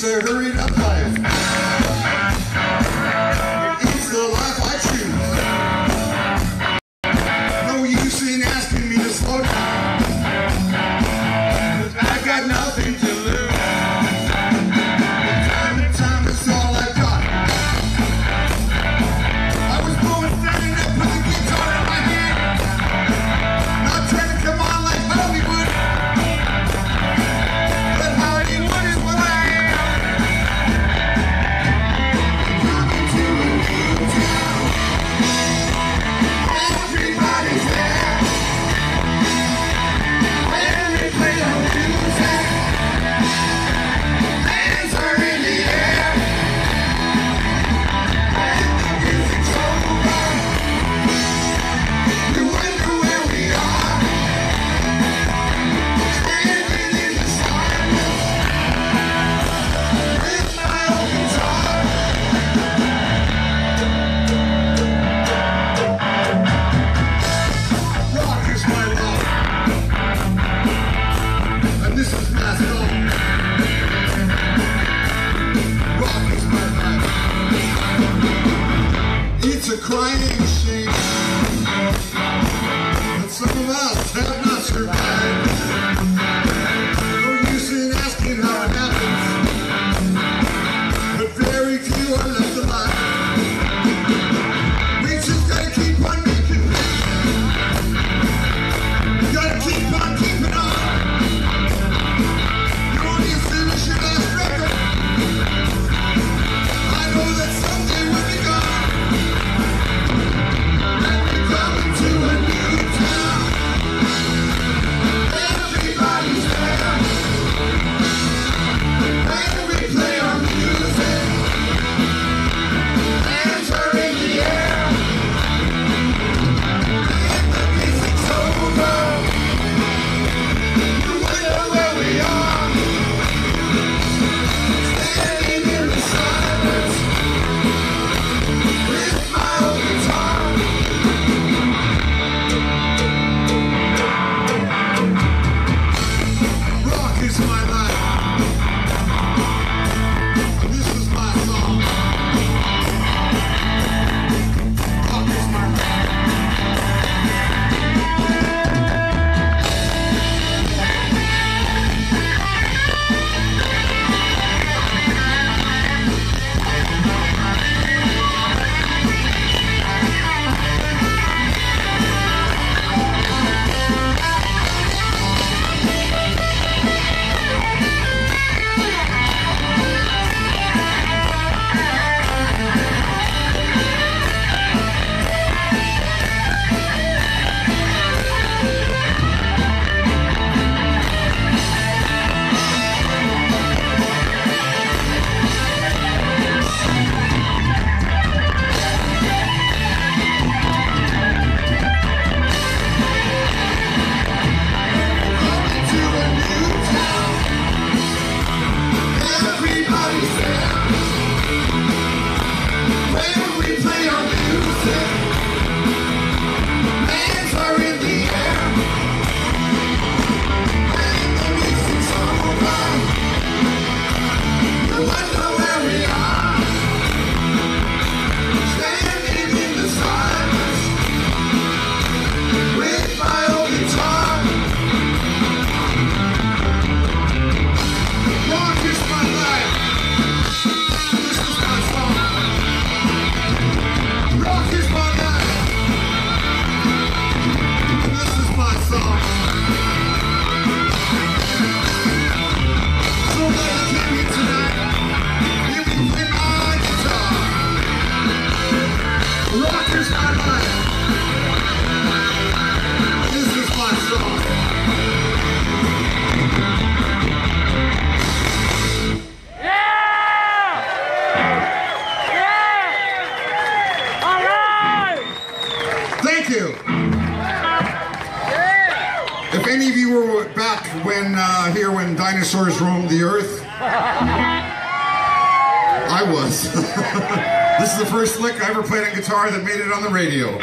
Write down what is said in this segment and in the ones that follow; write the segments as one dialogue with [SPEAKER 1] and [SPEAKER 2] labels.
[SPEAKER 1] It's a hurried up life. It's the life I choose. No use in asking me to slow down. I got nothing to lose. Time and time is all I've got. I was born standing up with a guitar in my hand. Not trying to come on like Hollywood. But Hollywood is what I am. Coming to a new town. Everybody's there. When we play our music, hands are in the air. When the music's over, you wonder where we are. Standing in the silence with my old guitar. Rock is my love, and this is my song. Rock is my life. It's a crying shame that some of us have not survived. No use in asking how it happens, but very few are left alive. We just gotta keep on making it. We gotta keep on keeping on. You only finish your last record. I know that someday we'll be gone. And we're coming to a new town. Everybody's there. When we play our music, hands are in the air. When the music's over, you wonder where we are. Standing in the silence with my old guitar. Rock is my life, and this is my song. Rock is my life. Coming to a new town. Everybody's there. When we play our music, hands are in the air. When the music's over, you wonder where we are. Standing in the silence with my old guitar. Rock is my life. This is my song. Rock is my life. This is my song. So glad you came here tonight. Hear me play my guitar. Rock is my life. This is my song. Thank you. If any of you were back when here when dinosaurs roamed the earth, I was. This is the first lick I ever played on guitar that made it on the radio.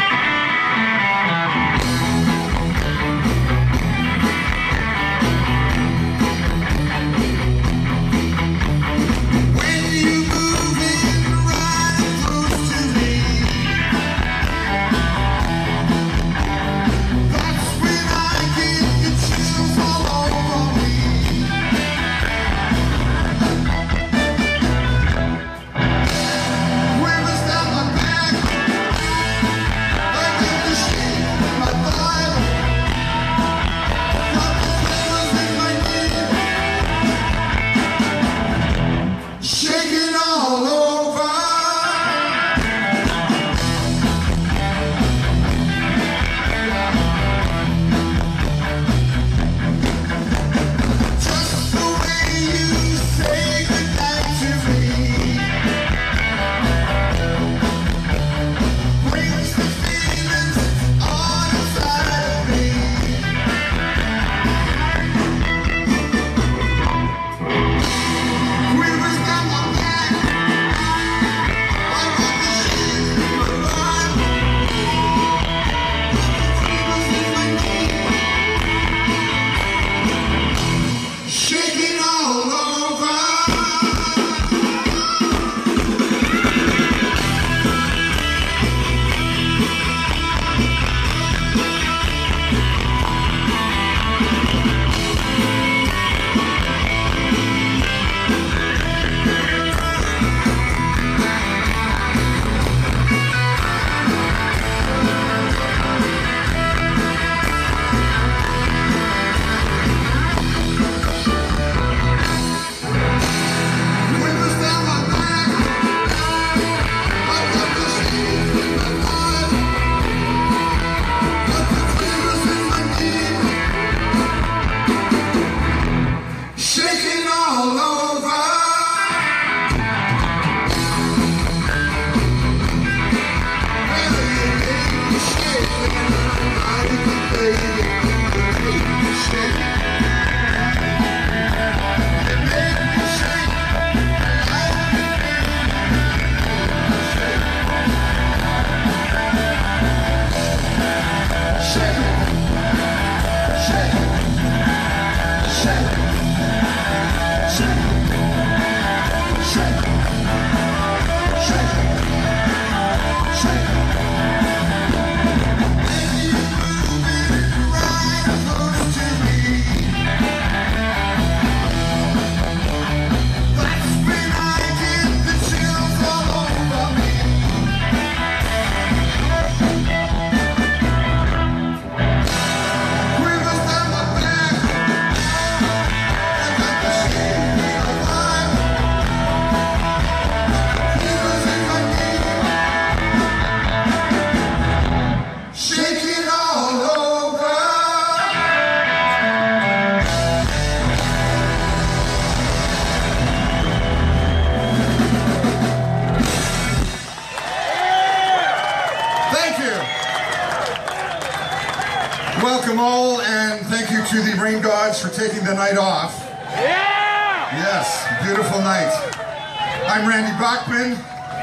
[SPEAKER 1] welcome all, and thank you to the rain gods for taking the night off.
[SPEAKER 2] Yeah!
[SPEAKER 1] Yes, beautiful night. I'm Randy Bachman.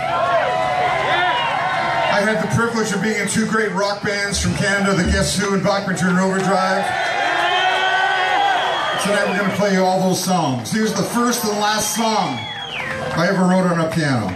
[SPEAKER 1] I had the privilege of being in two great rock bands from Canada, the Guess Who and Bachman Turner Overdrive. Tonight we're going to play you all those songs. Here's the first and last song I ever wrote on a piano.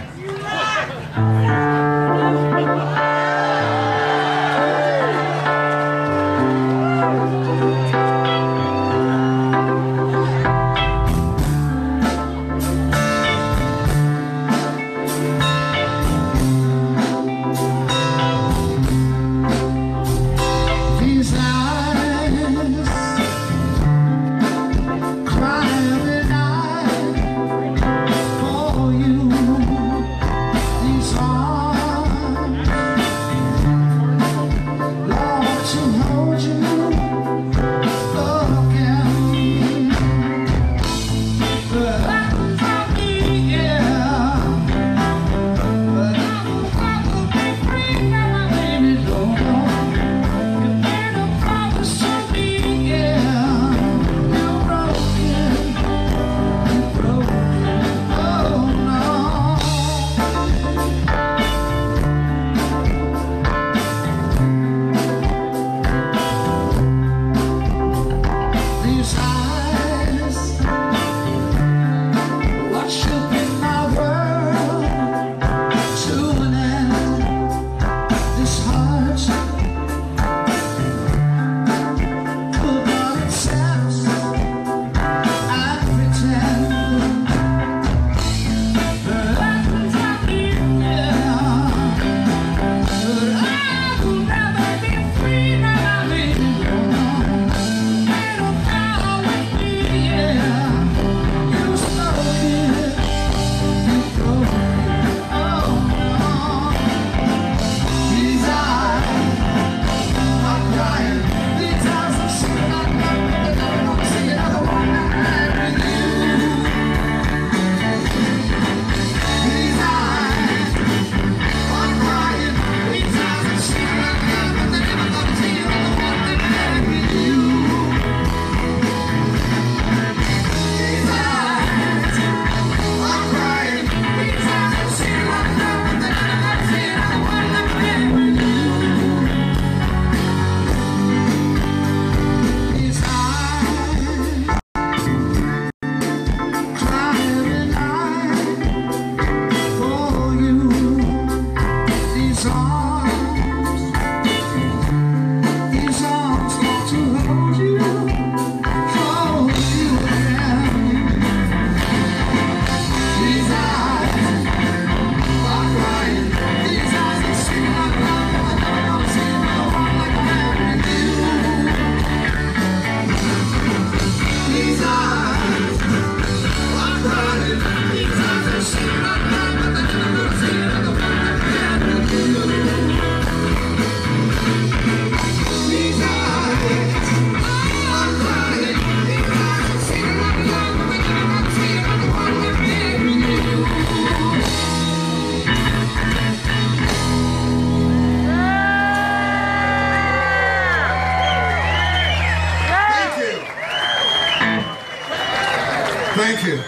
[SPEAKER 1] Thank you.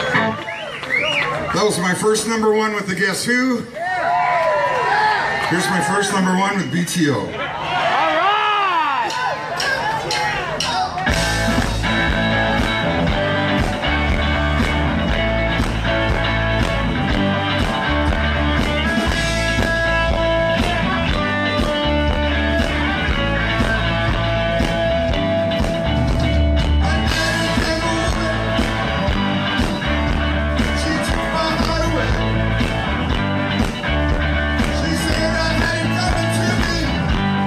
[SPEAKER 1] That was my first number one with the Guess Who. Here's my first number one with BTO. She said I ain't coming to me.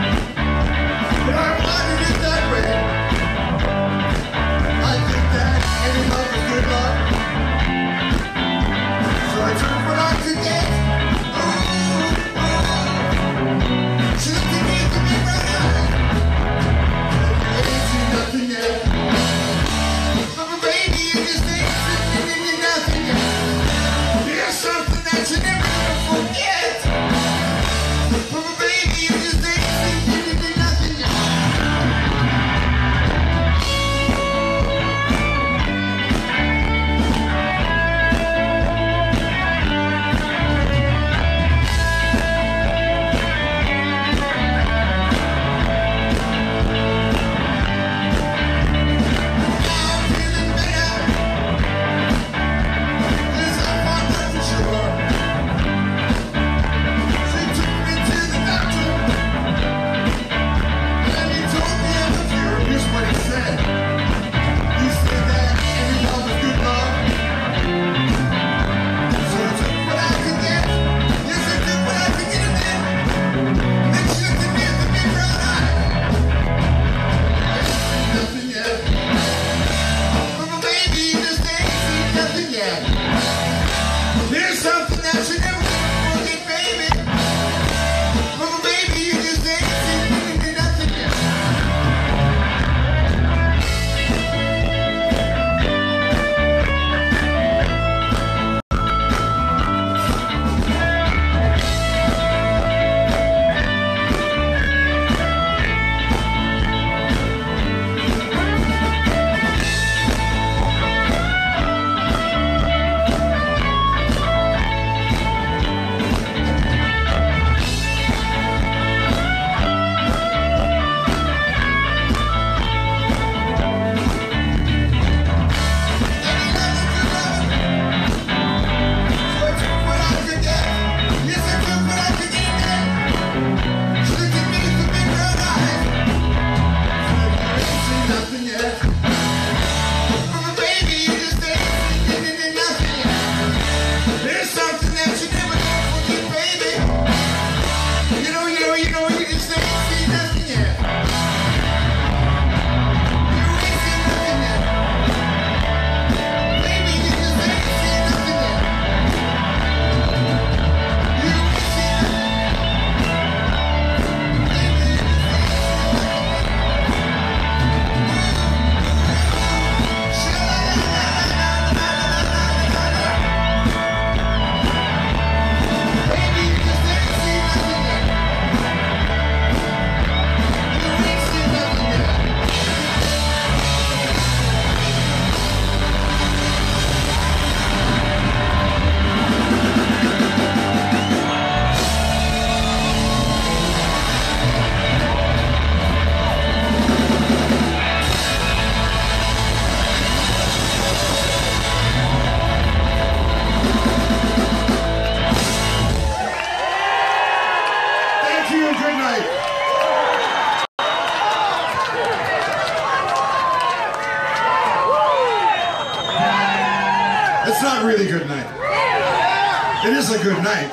[SPEAKER 1] It's not really good night. It is a good night.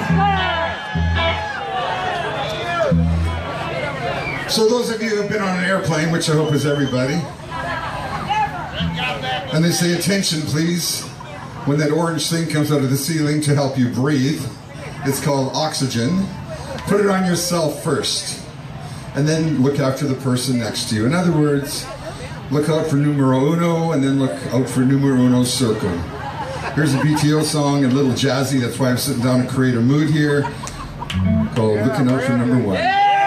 [SPEAKER 1] So those of you who have been on an airplane, which I hope is everybody, and they say, attention please, when that orange thing comes out of the ceiling to help you breathe, it's called oxygen. Put it on yourself first, and then look after the person next to you. In other words, look out for numero uno, and then look out for numero uno circle. Here's a BTO song, a little jazzy, that's why I'm sitting down to create a mood here, called Looking Out for Number One.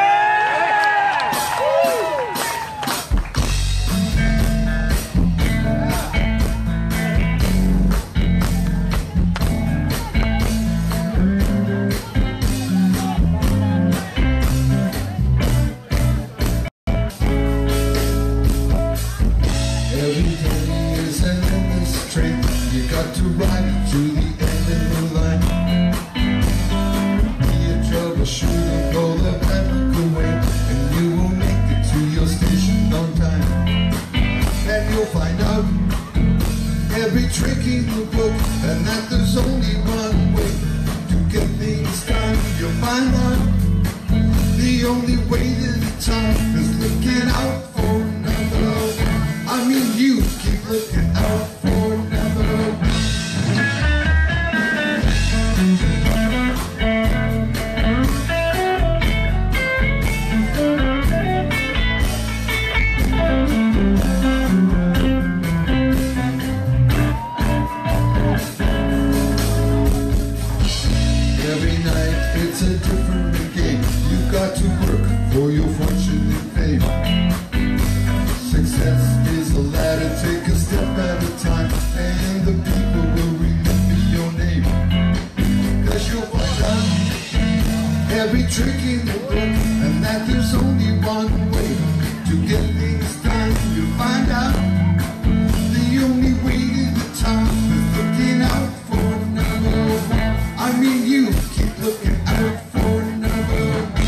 [SPEAKER 1] Every trick in the book, and that there's only one way to get things done. You'll find out the only way to the top is looking out for another. I mean, you keep looking out for another. It's a different game. You've got to work for your fortune and fame. Success is a ladder, take a step at a time, and the people will remember your name. Cause you'll find out every trick in the book, and that there's only one way to get things done. You'll find out the only way to the top is looking out for another. I mean, you keep looking out for another.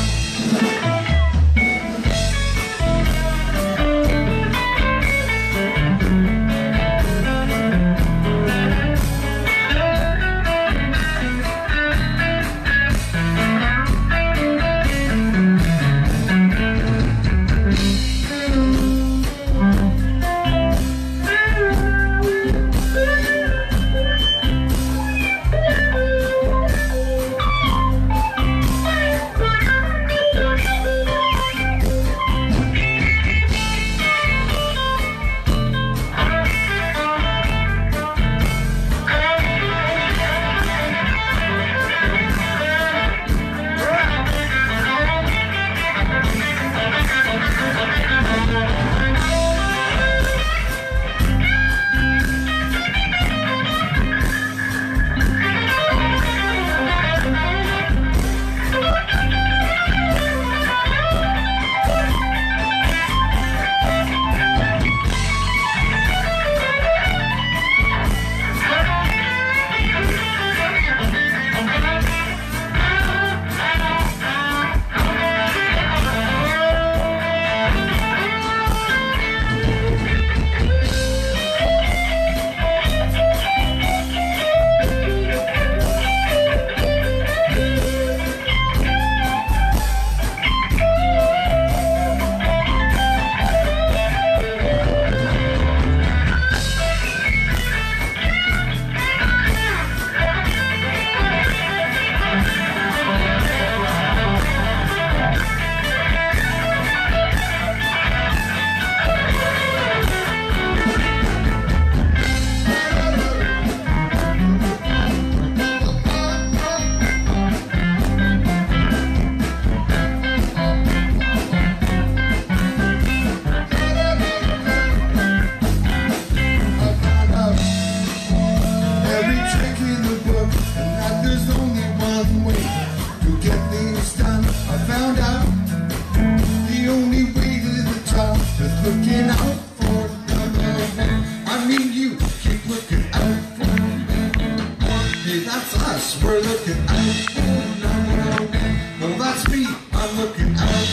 [SPEAKER 1] Looking out for another. I mean, you keep looking out for another. Hey, that's us. We're looking out for another. Well, that's me. I'm looking out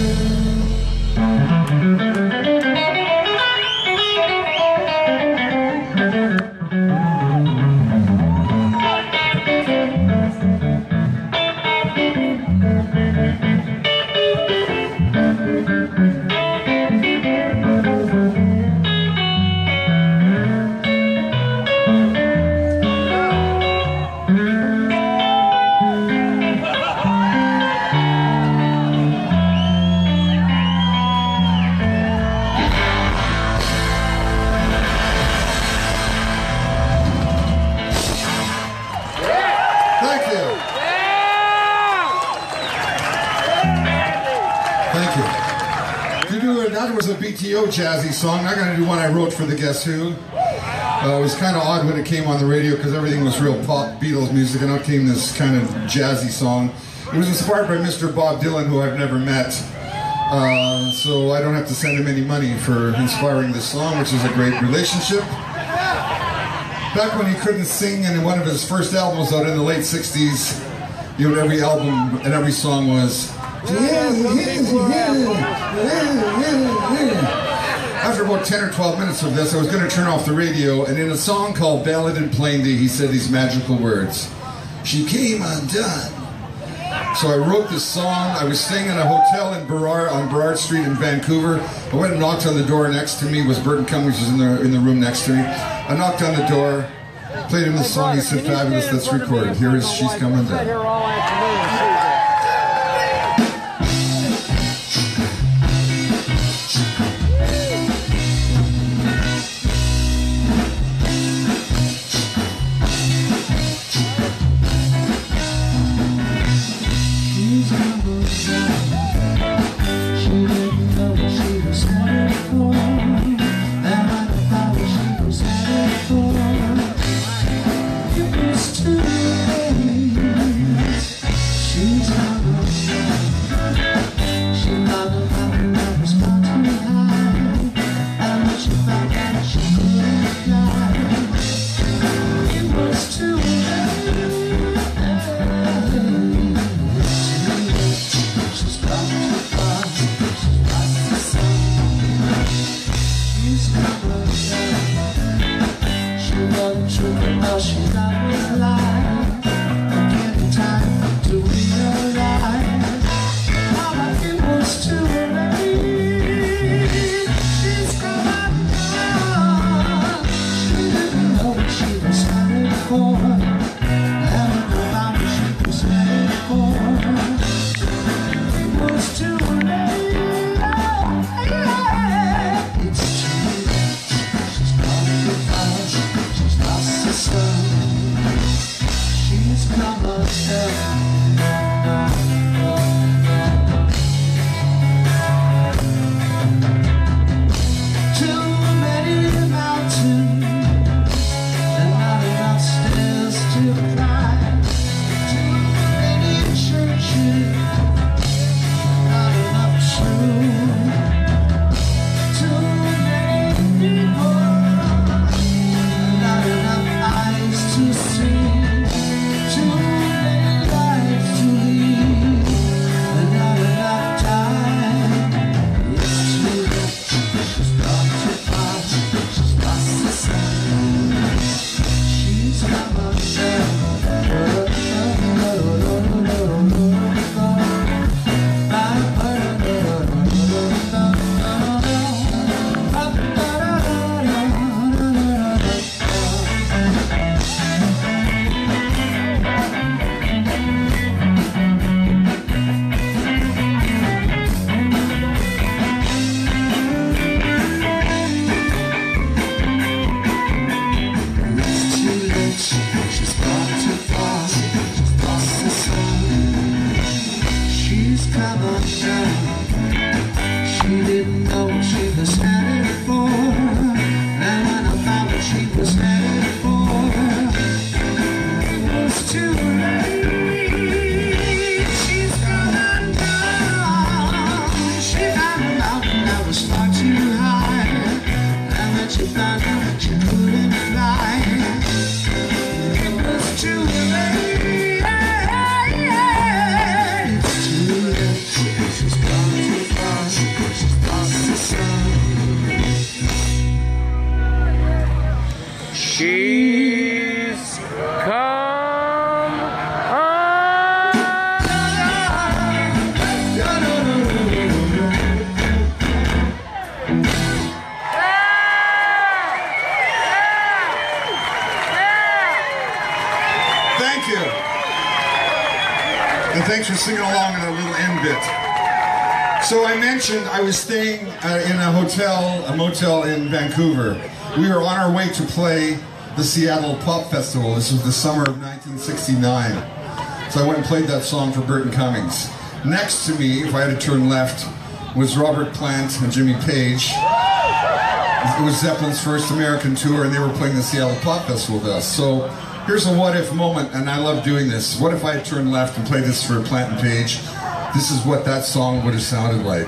[SPEAKER 1] for another. radio jazzy song. I'm going to do one I wrote for the Guess Who. It was kind of odd when it came on the radio because everything was real pop Beatles music, and out came this kind of jazzy song. It was inspired by Mr. Bob Dylan, who I've never met. So I don't have to send him any money for inspiring this song, which is a great relationship. Back when he couldn't sing in one of his first albums out in the late 60s, you know, every album and every song was... After about 10 or 12 minutes of this, I was going to turn off the radio, and in a song called Ballad in Plaindy, he said these magical words. She came undone. So I wrote this song. I was staying in a hotel in on Burrard Street in Vancouver. I went and knocked on the door. Next to me was Burton Cummings, who was in the room next to me. I knocked on the door, played him the song. He said, "Fabulous, let's record it." Here is She's Come Undone.
[SPEAKER 2] She's come
[SPEAKER 1] Thank you. And thanks for singing along in a little end bit. So I mentioned I was staying in a motel in Vancouver. We were on our way to play the Seattle Pop Festival. This was the summer of 1969. So I went and played that song for Burton Cummings. Next to me, if I had to turn left, was Robert Plant and Jimmy Page. It was Zeppelin's first American tour, and they were playing the Seattle Pop Festival with us. So here's a what-if moment, and I love doing this. What if I had turned left and played this for Plant and Page? This is what that song would have sounded like.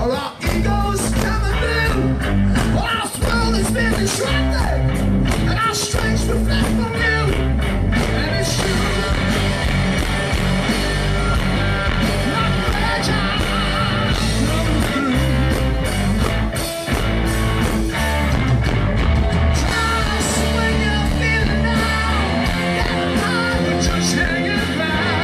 [SPEAKER 1] All our egos coming in. Well, our world has been disrupted, and our strengths reflect from you. And it's true. Not fragile. Just when you're feeling down, that high, just hanging back.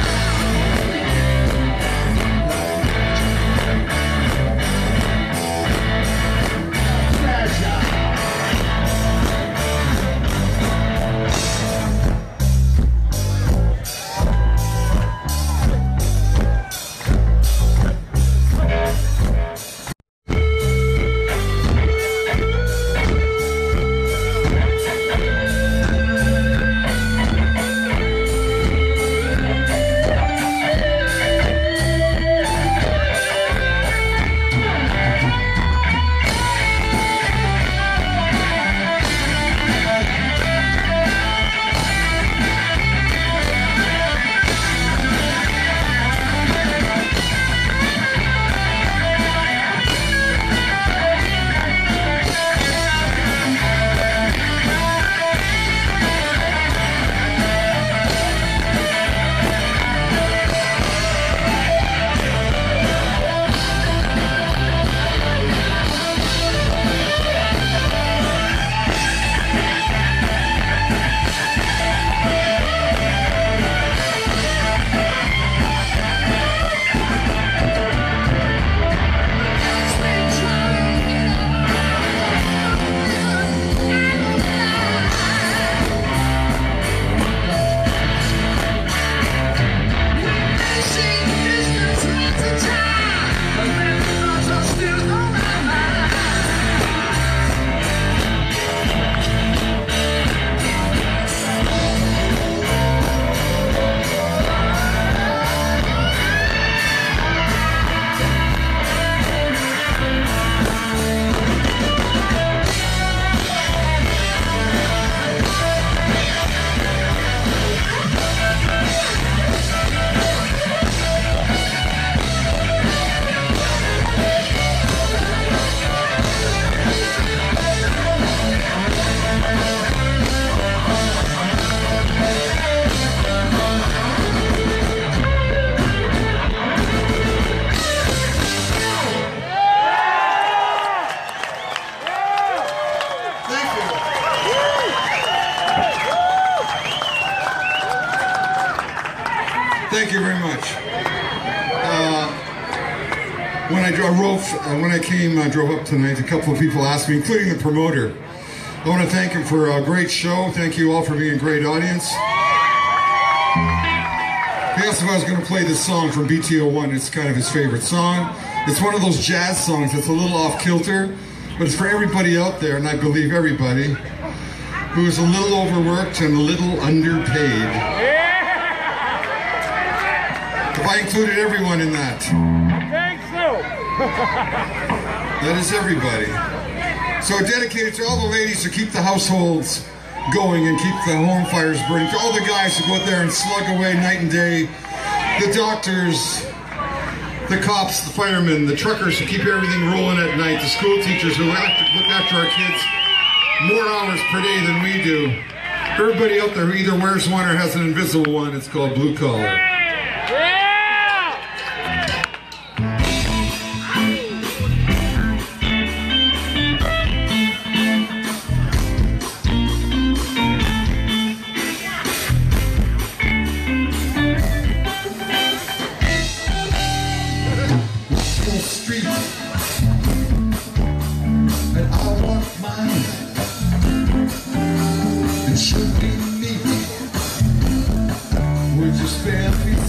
[SPEAKER 1] Thank you very much. When I drove up tonight, a couple of people asked me, including the promoter. I want to thank him for a great show. Thank you all for being a great audience. He asked if I was going to play this song from BTO1. It's kind of his favorite song. It's one of those jazz songs that's a little off kilter, but it's for everybody out there, and I believe everybody, who is a little overworked and a little underpaid. If I included everyone in that.
[SPEAKER 2] I think so.
[SPEAKER 1] That is everybody. So dedicated to all the ladies who keep the households going and keep the home fires burning, to all the guys who go out there and slug away night and day, the doctors, the cops, the firemen, the truckers who keep everything rolling at night, the school teachers who look after our kids more hours per day than we do. Everybody out there who either wears one or has an invisible one, it's called blue collar. Should we meet? Would you spare me?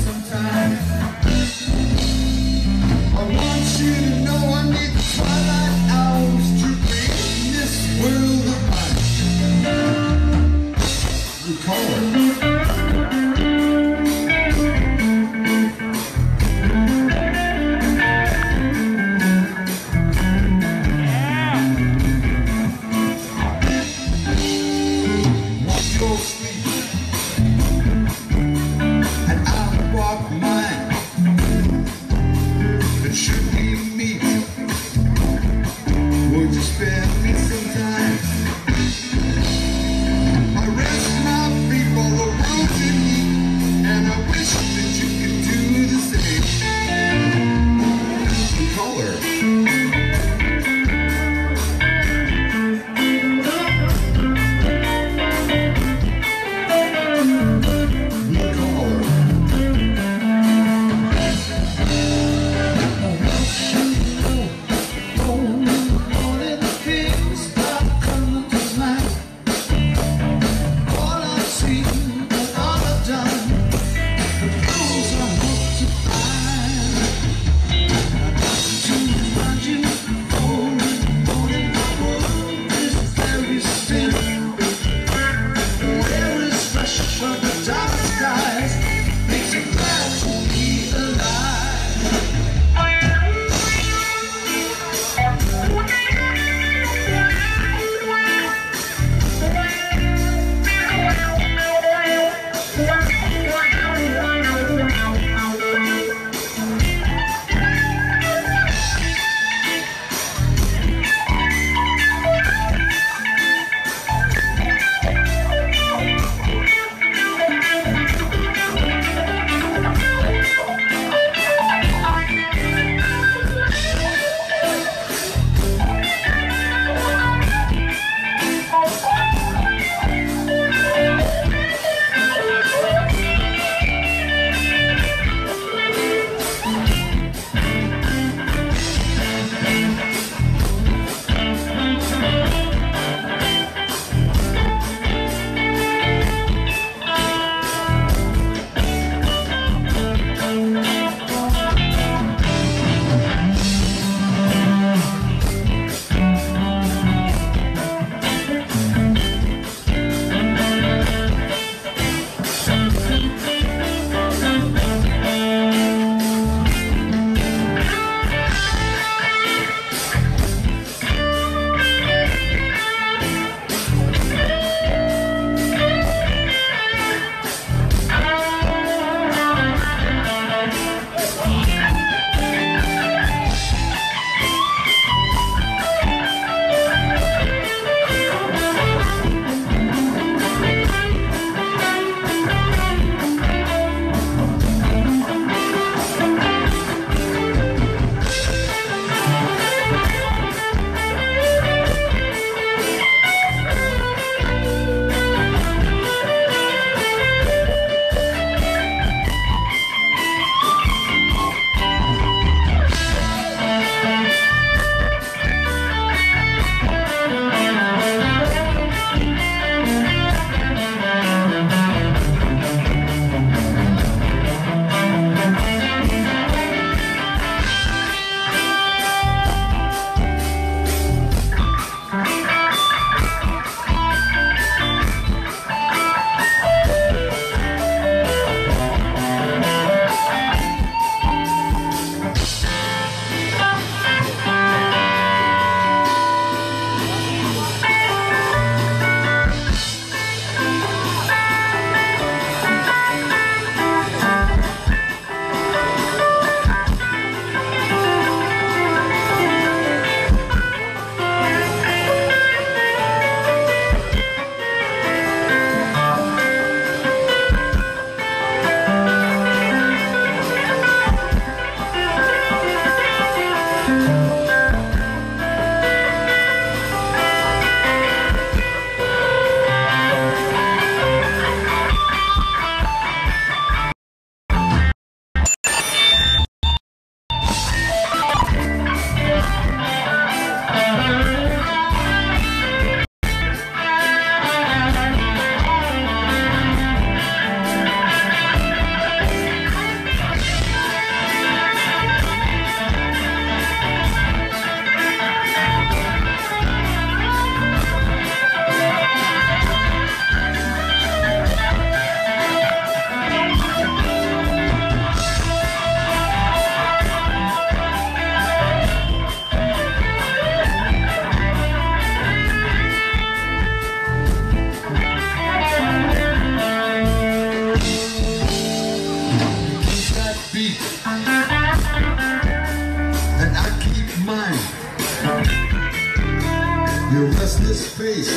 [SPEAKER 1] Your restless face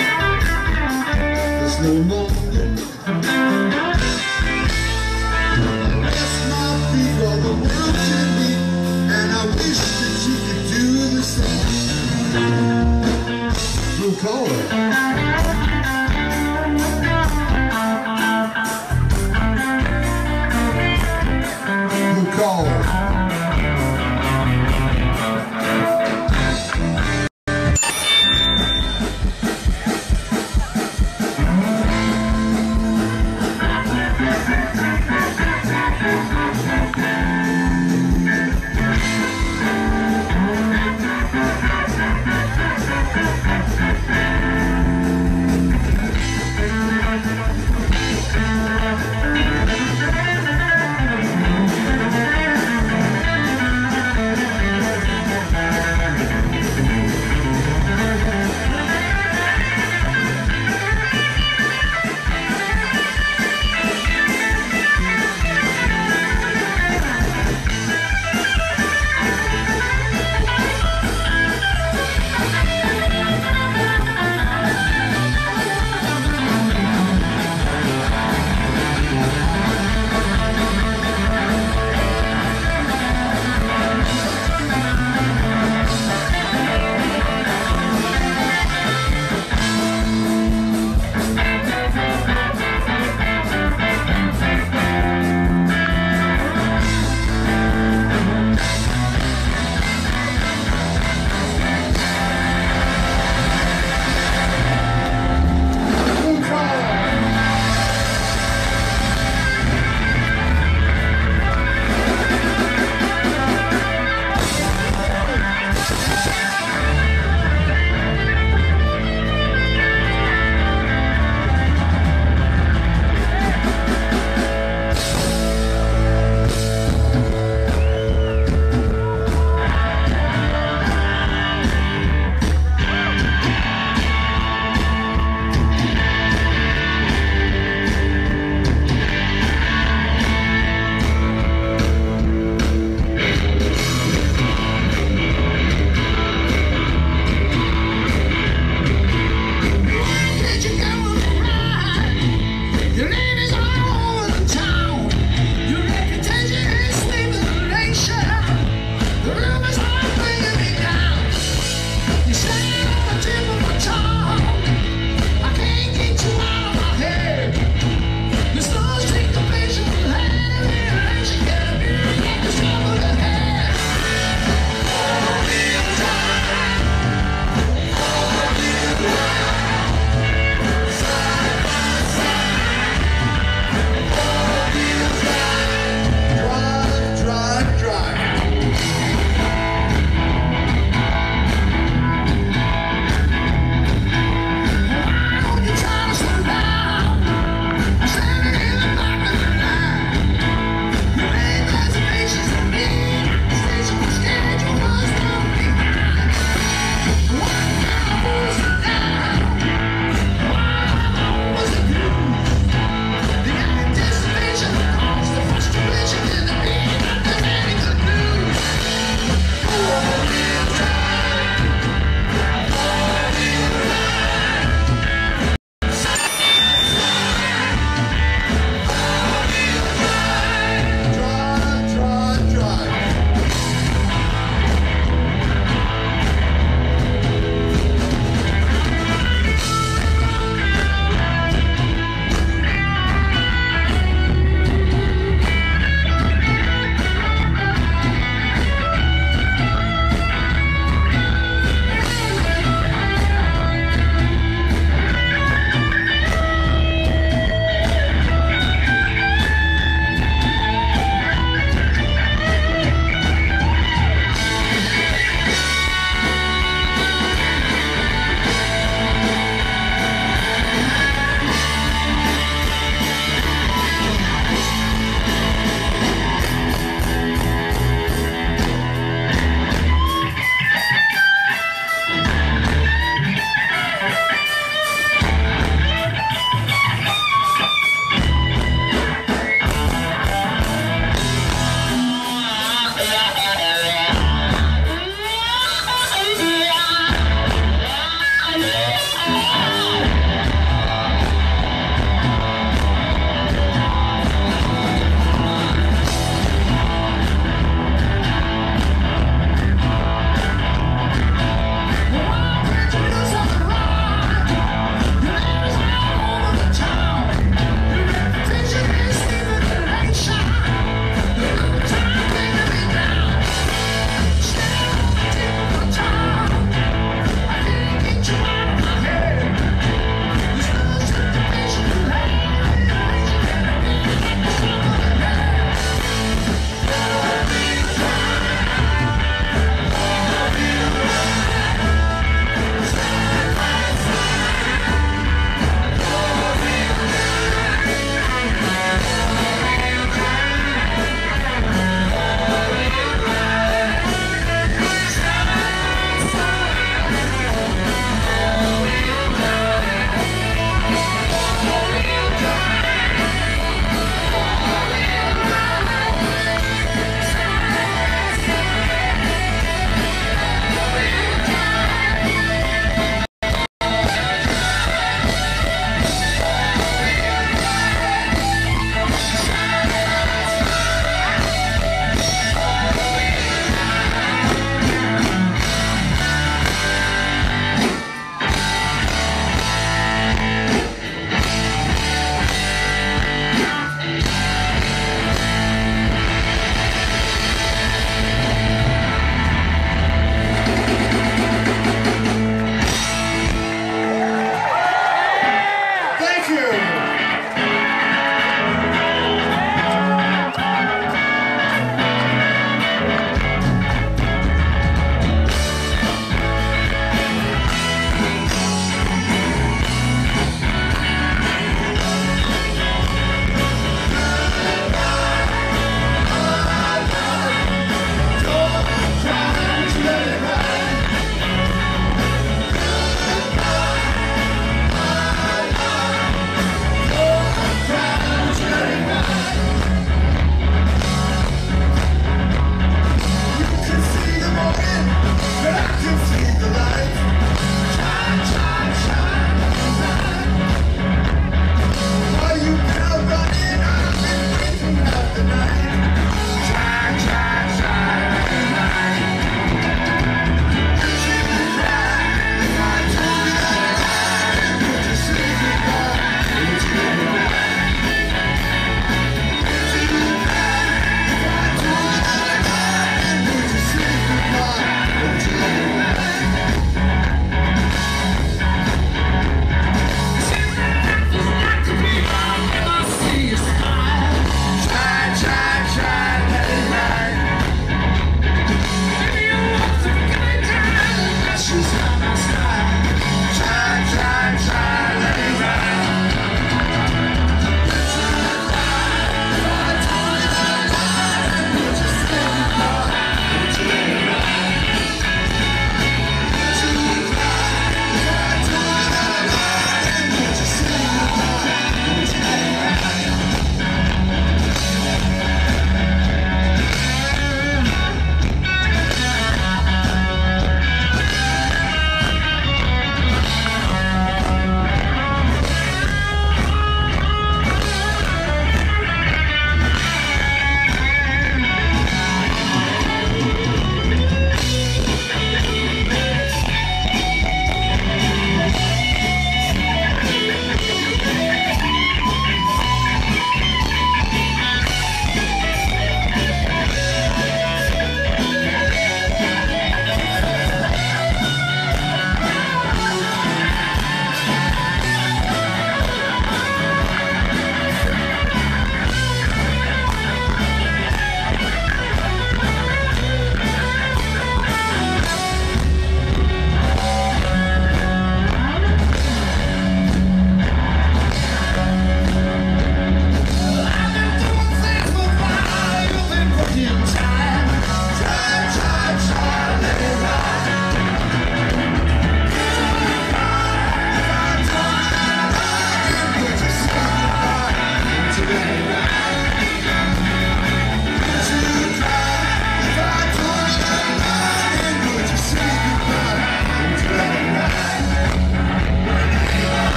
[SPEAKER 1] is no longer. Rest my feet for the world to me, and I wish that you could do the same. Blue collar. Blue collar.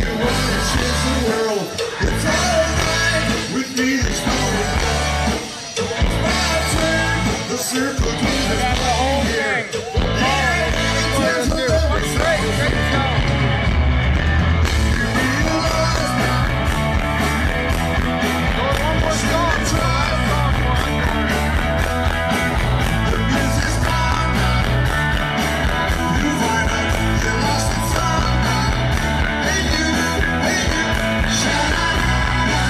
[SPEAKER 1] you wanna change the world, it's alright with me this morning. It's my turn, the circle goes
[SPEAKER 2] I got the whole thing.
[SPEAKER 1] turns
[SPEAKER 2] Let's do it. One straight. Straight to go. Go one more song. Last song for
[SPEAKER 1] The music's gone now. You find out you lost the song now. Hey you, shout out.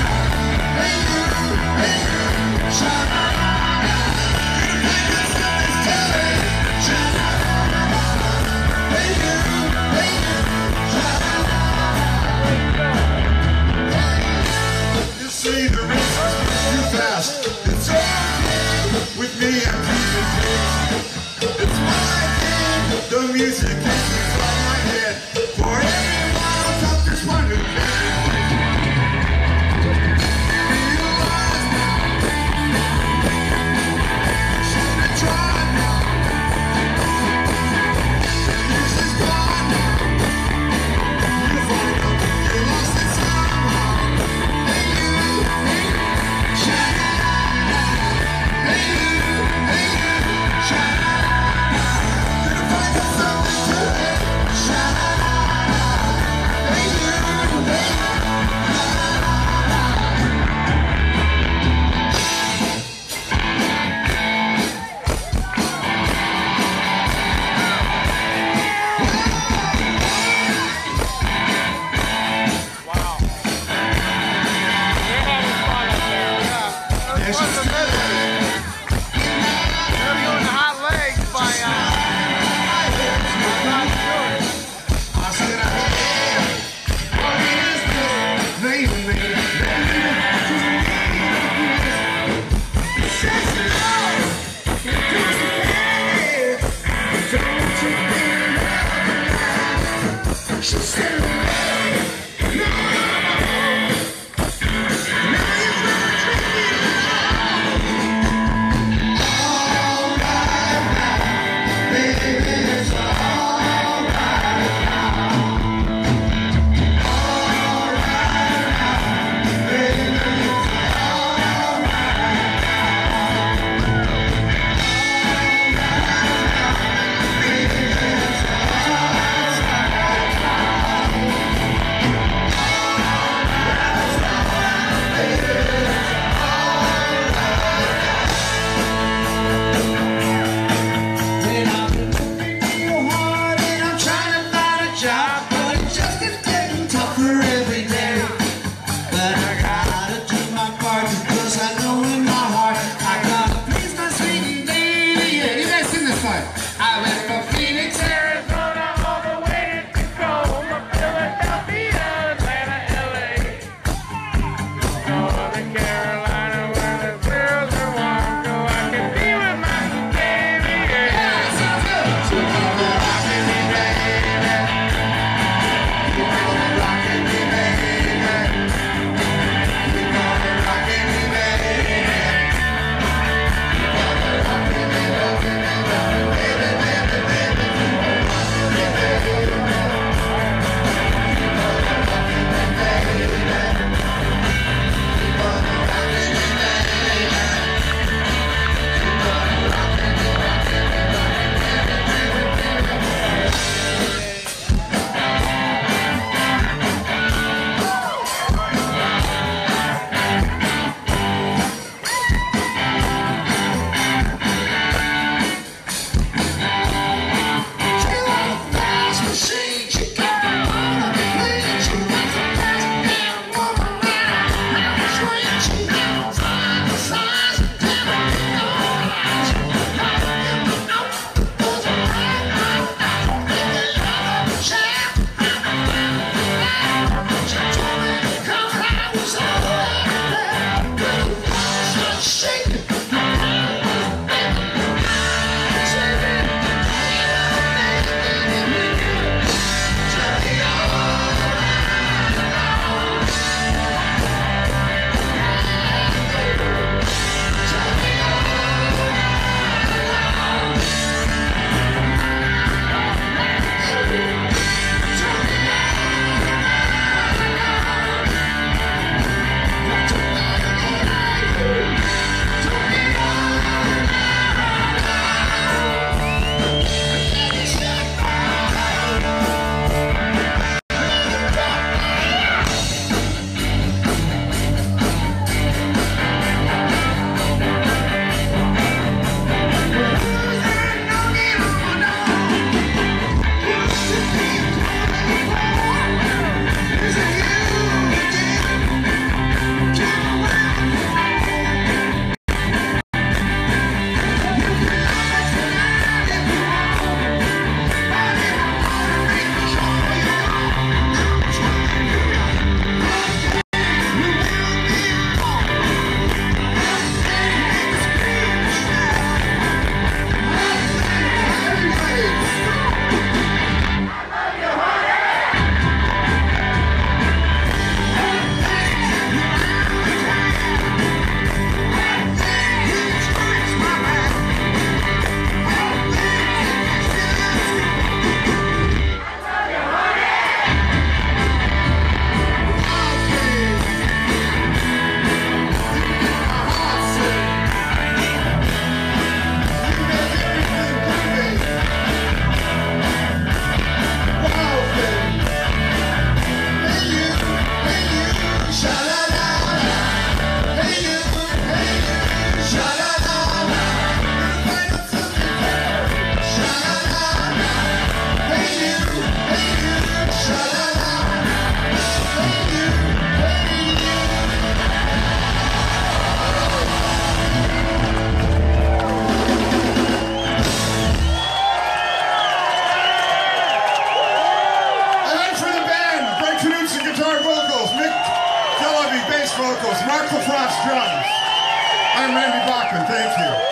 [SPEAKER 1] LaFrosse vocals, Mark LaFrosse drums. I'm Randy Bachman, thank you.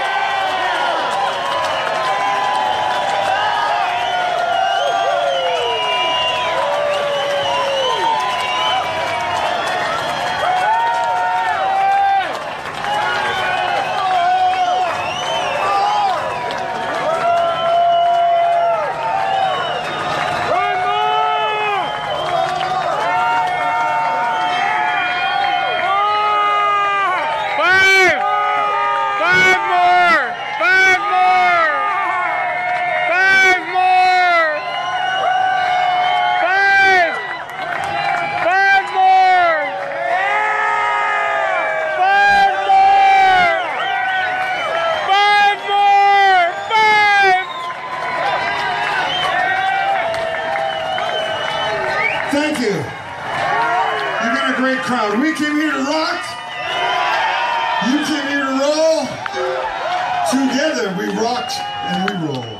[SPEAKER 1] Thank you. You've been a great crowd. We came here to rock. You came here to roll. Together we rocked and we rolled.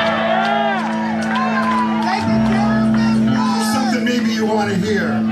[SPEAKER 1] Something maybe you want to hear.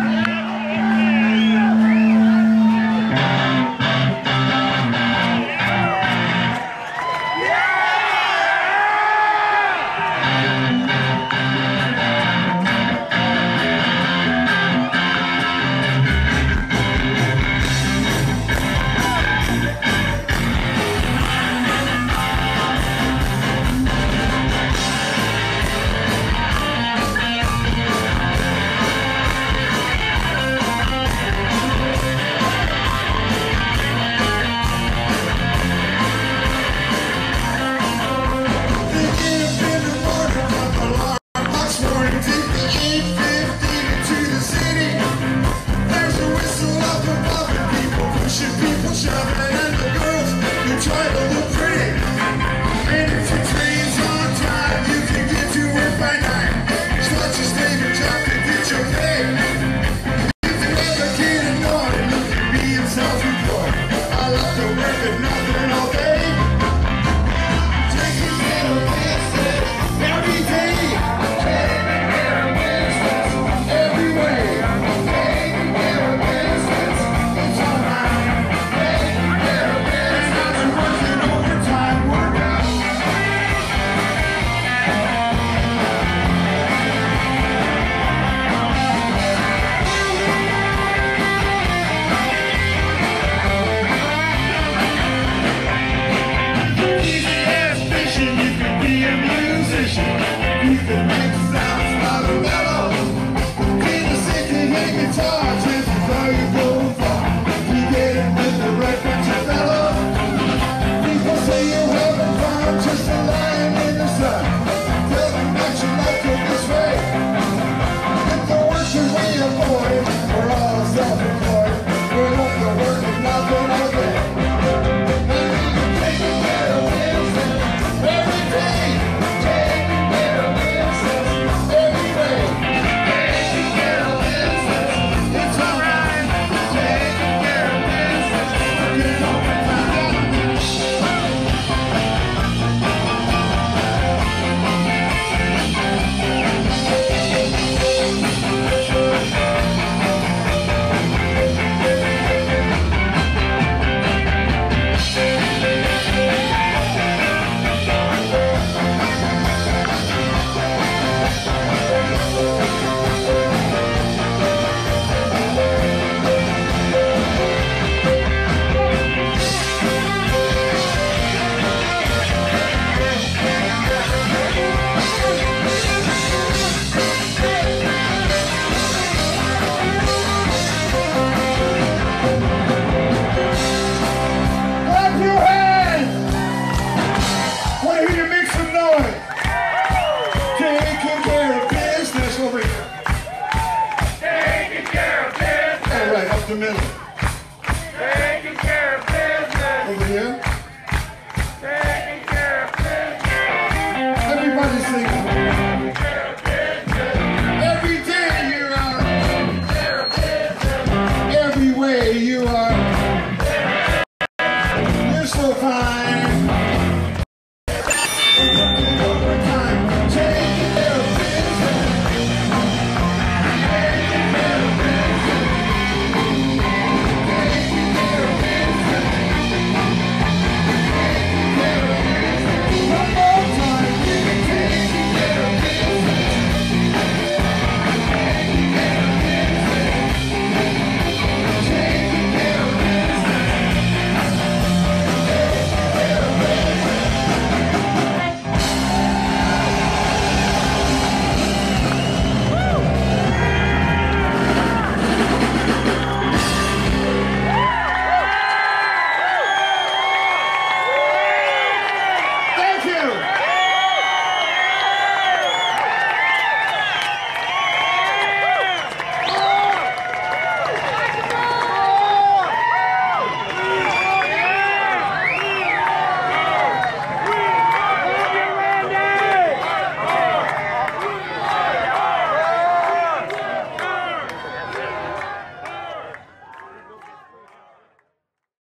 [SPEAKER 1] The middle.
[SPEAKER 2] Taking care of business.
[SPEAKER 1] Over here.